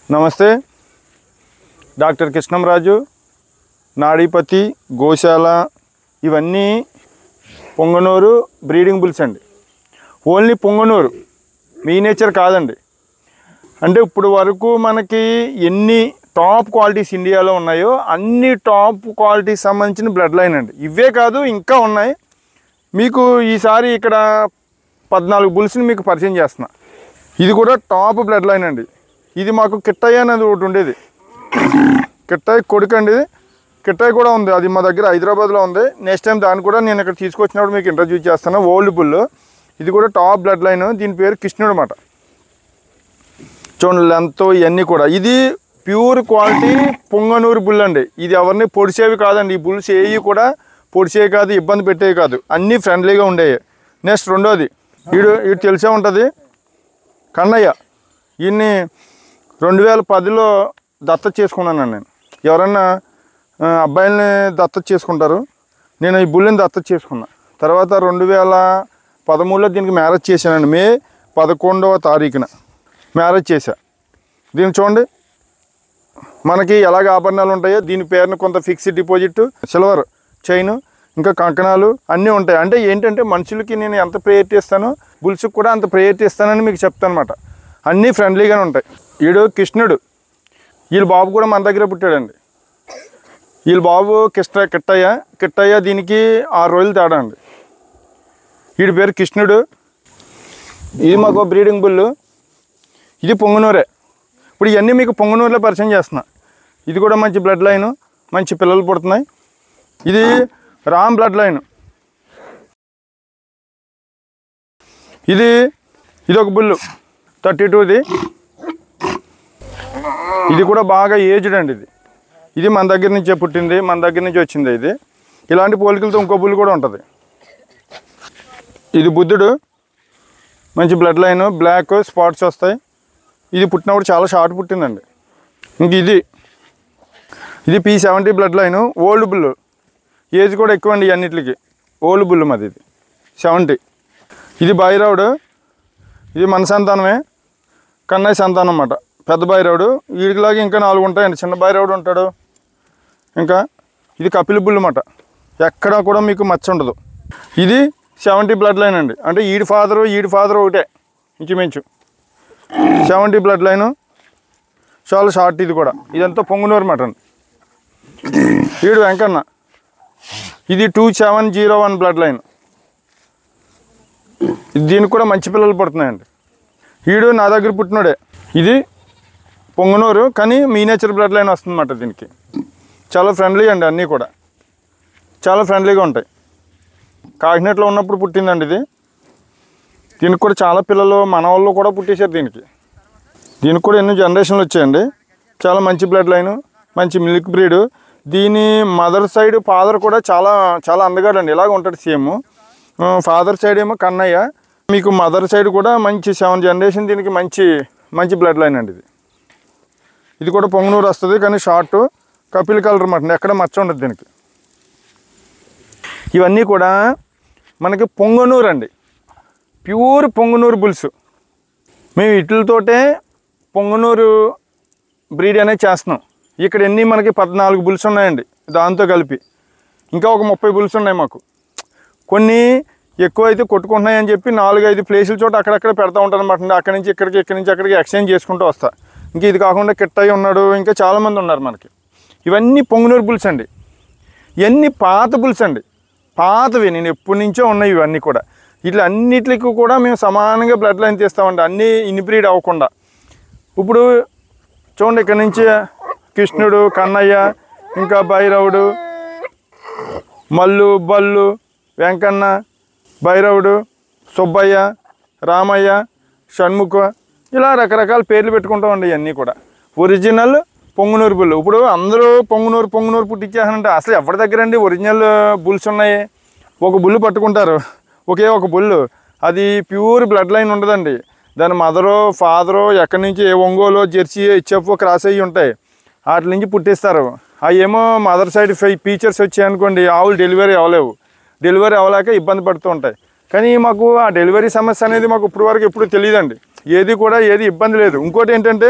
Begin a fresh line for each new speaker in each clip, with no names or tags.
నమస్తే, డాక్టర్ కృష్ణంరాజు, నాడీపతి, గోశాల ఇవన్నీ పొంగనూరు బ్రీడింగ్ బుల్స్ అండి. ఓన్లీ పొంగనూరు మినియేచర్ కాదండి. అంటే ఇప్పుడు వరకు మనకి ఎన్ని టాప్ క్వాలిటీస్ ఇండియాలో ఉన్నాయో అన్ని టాప్ క్వాలిటీస్ సంబంధించిన బ్లడ్ లైన్ అండి. ఇవే కాదు ఇంకా ఉన్నాయి. మీకు ఈసారి ఇక్కడ 14 బుల్స్ని మీకు పరిచయం చేస్తున్నా. ఇది కూడా టాప్ బ్లడ్ లైన్ అండి. ఇది మాకు కిట్టయ్య అనేది ఒకటి ఉండేది. కిట్టయ్య కొడుకు అండి. కిట్టయ్య కూడా ఉంది, అది మా దగ్గర హైదరాబాద్లో ఉంది. నెక్స్ట్ టైం దాన్ని కూడా నేను ఇక్కడ తీసుకొచ్చినప్పుడు మీకు ఇంట్రడ్యూస్ చేస్తాను. ఓల్డ్ బుల్, ఇది కూడా టాప్ బ్లడ్ లైన్. దీని పేరు కృష్ణుడు అన్నమాట. చూడండి లెంత్ ఇవన్నీ కూడా. ఇది ప్యూర్ క్వాలిటీ పొంగనూరు బుల్ అండి. ఇది ఎవరిని పొడిచేవి కాదండి. ఈ బుల్స్ ఏవి కూడా పొడిచేవి కాదు, ఇబ్బంది పెట్టేవి కాదు, అన్నీ ఫ్రెండ్లీగా ఉండేవి. నెక్స్ట్ రెండోది, వీడు తెలిసే ఉంటుంది, కన్నయ్య. ఈయన్ని 2010లో దత్తత చేసుకున్నానండి నేను. ఎవరన్నా అబ్బాయిల్ని దత్తత చేసుకుంటారు, నేను ఈ బుల్లిని దత్తత చేసుకున్నా. తర్వాత 2013లో దీనికి మ్యారేజ్ చేశానండి. మే 11వ తారీఖున మ్యారేజ్ చేశా. దీన్ని చూడండి, మనకి ఎలాగ ఆభరణాలు ఉంటాయో దీని పేరున కొంత ఫిక్స్డ్ డిపాజిట్, సిల్వర్ చైన్, ఇంకా కంకణాలు అన్నీ ఉంటాయి. అంటే ఏంటంటే మనుషులకి నేను ఎంత ప్రయారిటీ ఇస్తానో బుల్స్కి కూడా అంత ప్రయారిటీ ఇస్తానని మీకు చెప్తాను అనమాట. అన్నీ ఫ్రెండ్లీగానే ఉంటాయి. వీడు కృష్ణుడు. వీళ్ళ బాబు కూడా మన దగ్గర పుట్టాడండి. వీళ్ళ బాబు కిట్టయ్య. దీనికి 6 రోజులు తేడా అండి. వీడి పేరు కృష్ణుడు. ఇది మాకు బ్రీడింగ్ బుల్. ఇది పొంగనూరే. ఇప్పుడు ఇవన్నీ మీకు పొంగనూరులో పరిచయం చేస్తున్నా. ఇది కూడా మంచి బ్లడ్ లైన్, మంచి పిల్లలు పుడుతున్నాయి. ఇది రామ్ బ్లడ్ లైన్. ఇది ఒక బుల్ 32ది. ఇది కూడా బాగా ఏజ్డ్ అండి. ఇది మన దగ్గర నుంచే పుట్టింది, మన దగ్గర నుంచి వచ్చింది. ఇది ఇలాంటి పోలికలతో ఇంకో బుల్ కూడా ఉంటుంది. ఇది బుద్ధుడు, మంచి బ్లడ్ లైన్, బ్లాక్ స్పాట్స్ వస్తాయి. ఇది పుట్టినప్పుడు చాలా షార్ట్ పుట్టిందండి. ఇంక ఇది P70 blood line, old bull. Age కూడా ఎక్కువ అండి అన్నిటికి. ఓల్డ్ బుల్ మాది ఇది 70. ఇది బైరావుడు. ఇది మన సంతానమే, కన్నయ్య సంతానం అన్నమాట. పెద్ద బైరావుడు. వీడికిలాగా ఇంకా 4 ఉంటాయండి. చిన్న బైరావుడు ఉంటాడు. ఇంకా ఇది కపిల్ బుల్ అన్నమాట. ఎక్కడా కూడా మీకు మచ్చ ఉండదు. ఇది 70 బ్లడ్ లైన్ అండి. అంటే ఈడి ఫాదరు ఒకటే ఇంచుమించు. 70 బ్లడ్ లైను, చాలా షార్ట్. ఇది కూడా ఇదంతా పొంగనూరు మటన్. వీడు వెంకన్న. ఇది 2701 బ్లడ్ లైన్. దీనికి కూడా మంచి పిల్లలు పడుతున్నాయండి. వీడు నా దగ్గర పుట్టినోడే. ఇది పొంగనూరు కానీ మినియేచర్ బ్లడ్ లైన్ వస్తుందన్నమాట. దీనికి చాలా ఫ్రెండ్లీ అండి. అన్నీ కూడా చాలా ఫ్రెండ్లీగా ఉంటాయి. కాకినాడలో ఉన్నప్పుడు పుట్టిందండి ఇది. దీనికి కూడా చాలా పిల్లలు మన వాళ్ళు కూడా పుట్టేశారు. దీనికి కూడా ఎన్నో జనరేషన్లు వచ్చాయండి. చాలా మంచి బ్లడ్ లైను, మంచి మిల్క్ బ్రీడ్. దీని మదర్ సైడ్ ఫాదర్ కూడా చాలా చాలా అందగాడండి. ఇలాగ ఉంటాడు సేమ్. ఫాదర్ సైడ్ ఏమో కన్నయ్య. మీకు మదర్ సైడ్ కూడా మంచి 7 జనరేషన్. దీనికి మంచి బ్లడ్ లైన్ అండి. ఇది కూడా పొంగనూరు వస్తుంది కానీ షార్ట్, కపిల్ కలర్ అన్నమాట. ఎక్కడ మచ్చ ఉండదు దీనికి. ఇవన్నీ కూడా మనకి పొంగనూరు అండి. Pure Punganur bulls. మేము వీటితోటే పొంగనూరు బ్రీడ్ అనేది చేస్తున్నాం. ఇక్కడ ఎన్ని మనకి 14 బుల్స్ ఉన్నాయండి దాంతో కలిపి. ఇంకా ఒక 30 బుల్స్ ఉన్నాయి మాకు. కొన్ని ఎక్కువ అయితే కొట్టుకుంటున్నాయని చెప్పి 4-5 ప్లేసుల చోట అక్కడక్కడ పెడతా ఉంటాను అనమాట. అక్కడి నుంచి ఇక్కడికి ఎక్స్చేంజ్ చేసుకుంటూ వస్తా. ఇంకా ఇది కాకుండా కిట్టయ్య ఉన్నాడు, ఇంకా చాలామంది ఉన్నారు మనకి. ఇవన్నీ పొంగనూరు బుల్స్ అండి. ఇవన్నీ పాత బుల్స్ అండి, పాతవి. నేను ఎప్పటి నుంచో ఉన్నాయి ఇవన్నీ కూడా. ఇట్లా అన్నిటికి కూడా మేము సమానంగా బ్లడ్ లైన్ తీస్తామండి, అన్నీ ఇన్బ్రీడ్ అవ్వకుండా. ఇప్పుడు చూడండి, ఇక్కడ నుంచి కృష్ణుడు, కన్నయ్య, ఇంకా భైరవుడు, మల్లు, బల్లు, వెంకన్న, భైరవుడు, సుబ్బయ్య, రామయ్య, షణ్ముఖ, ఇలా రకరకాల పేర్లు పెట్టుకుంటామండి. ఇవన్నీ కూడా ఒరిజినల్ పొంగనూరు బుల్. ఇప్పుడు అందరూ పొంగనూరు పుట్టించేసానంటే అసలు ఎవరి దగ్గర అండి ఒరిజినల్ బుల్స్ ఉన్నాయి? ఒక బుల్లు పట్టుకుంటారు, ఒకే ఒక బుల్లు. అది ప్యూర్ బ్లడ్ లైన్ ఉండదండి. దాని మదరో ఫాదరో ఎక్కడి నుంచి ఏ ఒంగోలో జెర్సీ హెచ్ఎఫ్ క్రాస్ అయ్యి ఉంటాయి, వాటి నుంచి పుట్టిస్తారు. అవి ఏమో మదర్ సైడ్ ఫీచర్స్ వచ్చాయనుకోండి, ఆవులు డెలివరీ అవ్వలేవు. డెలివరీ అవ్వలేక ఇబ్బంది పడుతూ ఉంటాయి. కానీ మాకు ఆ డెలివరీ సమస్య అనేది మాకు ఇప్పుడు వరకు ఎప్పుడు తెలియదండి. ఏది ఇబ్బంది లేదు. ఇంకోటి ఏంటంటే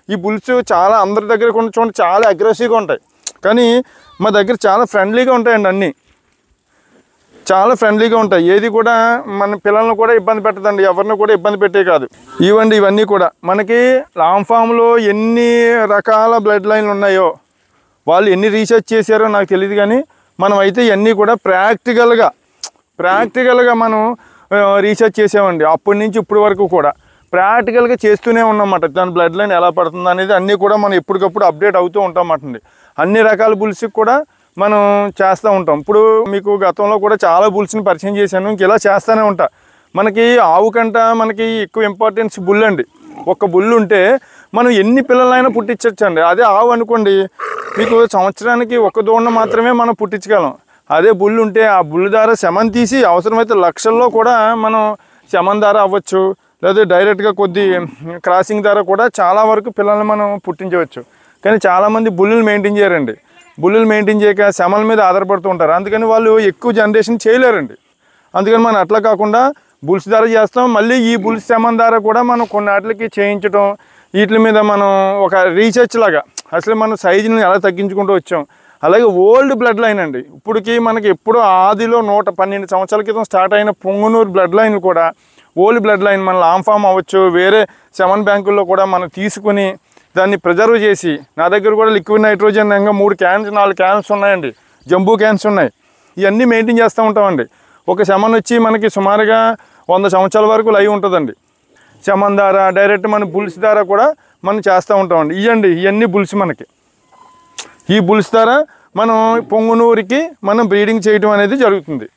ఈ బుల్స్ చాలా అందరి దగ్గర కొన్ని చూడండి చాలా అగ్రెసివ్గా ఉంటాయి, కానీ మా దగ్గర చాలా ఫ్రెండ్లీగా ఉంటాయండి. అన్నీ చాలా ఫ్రెండ్లీగా ఉంటాయి. ఏది కూడా మన పిల్లలను కూడా ఇబ్బంది పెట్టదండి, ఎవరిని కూడా ఇబ్బంది పెట్టే కాదు. ఇవన్నీ కూడా మనకి లాంగ్ ఫామ్లో ఎన్ని రకాల బ్లడ్ లైన్లు ఉన్నాయో వాళ్ళు ఎన్ని రీసెర్చ్ చేశారో నాకు తెలియదు, కానీ మనం అయితే ఇవన్నీ కూడా ప్రాక్టికల్గా మనం రీసెర్చ్ చేసామండి. అప్పటి నుంచి ఇప్పటి వరకు కూడా ప్రాక్టికల్గా చేస్తూనే ఉన్నామన్నమాట. దాని బ్లడ్ లైన్ ఎలా పడుతుంది అనేది అన్నీ కూడా మనం ఎప్పటికప్పుడు అప్డేట్ అవుతూ ఉంటామన్నమాట. అన్ని రకాల బుల్స్కి కూడా మనం చేస్తూ ఉంటాం. ఇప్పుడు మీకు గతంలో కూడా చాలా బుల్స్ని పరిచయం చేశాను, ఇంక ఇలా చేస్తూనే ఉంటా. మనకి ఆవు కంట మనకి ఎక్కువ ఇంపార్టెన్స్ బుల్ అండి. ఒక బుల్ ఉంటే మనం ఎన్ని పిల్లలైనా పుట్టించవచ్చండి. అదే ఆవు అనుకోండి, మీకు సంవత్సరానికి ఒక దూడ మాత్రమే మనం పుట్టించగలం. అదే బుల్ ఉంటే ఆ బుల్ ద్వారా శమన్ తీసి అవసరమైతే లక్షల్లో కూడా మనం శమన్ ద్వారా అవ్వచ్చు, లేదా డైరెక్ట్గా కొద్ది క్రాసింగ్ ద్వారా కూడా చాలా వరకు పిల్లల్ని మనం పుట్టించవచ్చు. కానీ చాలామంది బుల్లులు మెయింటైన్ చేయరండి. బుల్లులు మెయింటైన్ చేయక శమల మీద ఆధారపడుతూ ఉంటారు, అందుకని వాళ్ళు ఎక్కువ జనరేషన్ చేయలేరండి. అందుకని మనం అట్లా కాకుండా బుల్స్ ద్వారా చేస్తాం. మళ్ళీ ఈ బుల్స్ శమన్ ద్వారా కూడా మనం కొన్ని వాటికి చేయించడం, వీటి మీద మనం ఒక రీసెర్చ్ లాగా అసలు మన సైజుని ఎలా తగ్గించుకుంటూ వచ్చాం. అలాగే ఓల్డ్ బ్లడ్ లైన్ అండి, ఇప్పటికి మనకి ఎప్పుడో ఆదిలో 112 సంవత్సరాల క్రితం స్టార్ట్ అయిన పొంగనూరు బ్లడ్ లైన్ కూడా ఓల్డ్ బ్లడ్ లైన్ మన లాంగ్ ఫామ్ అవ్వచ్చు, వేరే శమన్ బ్యాంకుల్లో కూడా మనం తీసుకుని దాన్ని ప్రిజర్వ్ చేసి, నా దగ్గర కూడా లిక్విడ్ నైట్రోజన్ 3 క్యాన్స్ 4 క్యాన్స్ ఉన్నాయండి, జంబూ క్యాన్స్ ఉన్నాయి. ఇవన్నీ మెయింటైన్ చేస్తూ ఉంటామండి. ఒక శమన్ వచ్చి మనకి సుమారుగా 100 సంవత్సరాల వరకు లైవ్ ఉంటుందండి. శమన్ ద్వారా డైరెక్ట్ మన బుల్స్ ద్వారా కూడా మనం చేస్తూ ఉంటామండి. ఇవన్నీ బుల్స్ మనకి. ఈ బుల్స్ ద్వారా మనం పొంగునూరికి మనం బ్రీడింగ్ చేయడం అనేది జరుగుతుంది.